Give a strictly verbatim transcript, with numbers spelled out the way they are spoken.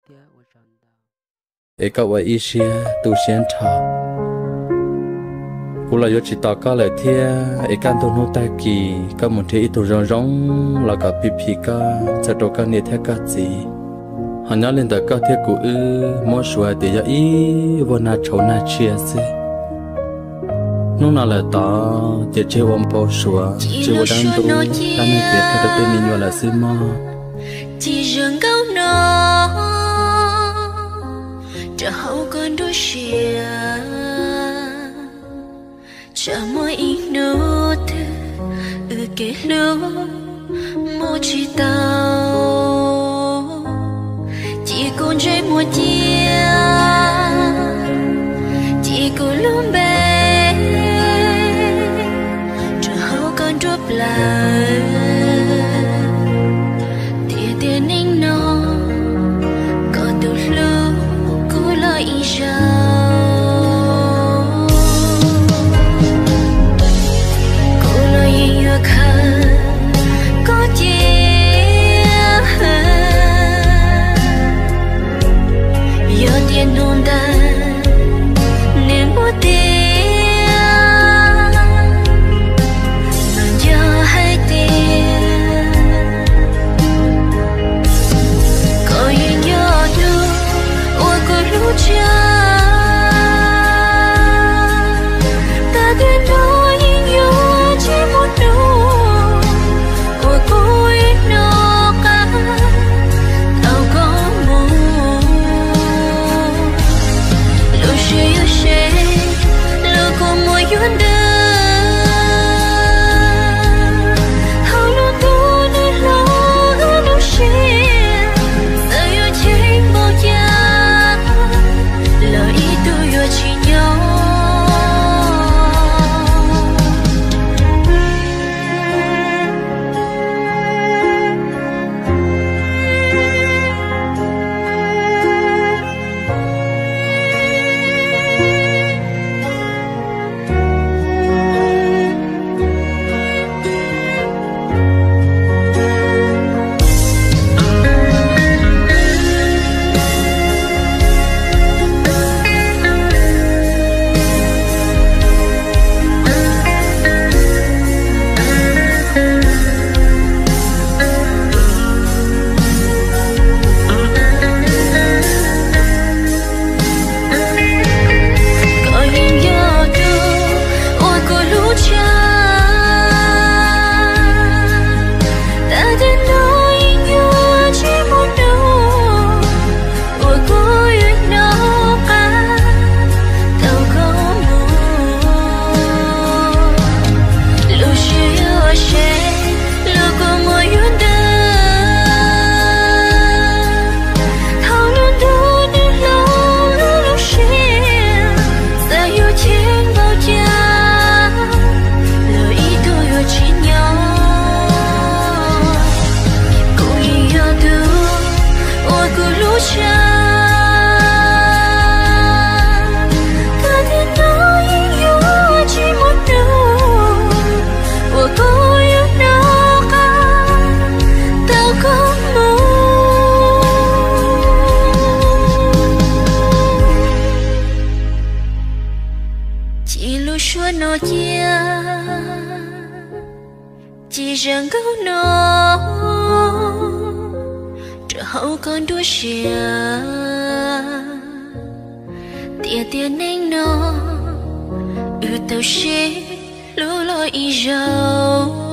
ấy cậu ấy xia tu xuyên thọ cú là do chỉ tao cá lại thia ấy can tu nô tai kỳ cá một thế tu rong rong là cả pi pi cá sẽ đồ cá nhiệt thế cá gì hắn nhớ lên tới cá thế cũ ư mua sủa để cho ý vô na chấu na chia sẻ nung nào là ta chỉ chơi ôm bao sủa chơi vô đan tu ta mới biết cái đầu tiên mình nhớ là gì mà chỉ riêng câu nó cho hậu con đôi xìa cho mỗi ít nốt ư kể lúc một chỉ tao chỉ còn trái một chia chỉ còn lúc bé cho hậu con drop lại tia tia ninh nó có từ lúc cũ lại sao chỉ rằng câu nó trở hậu con đua xìa tia tia nén nó ư tao xế lối lối y rau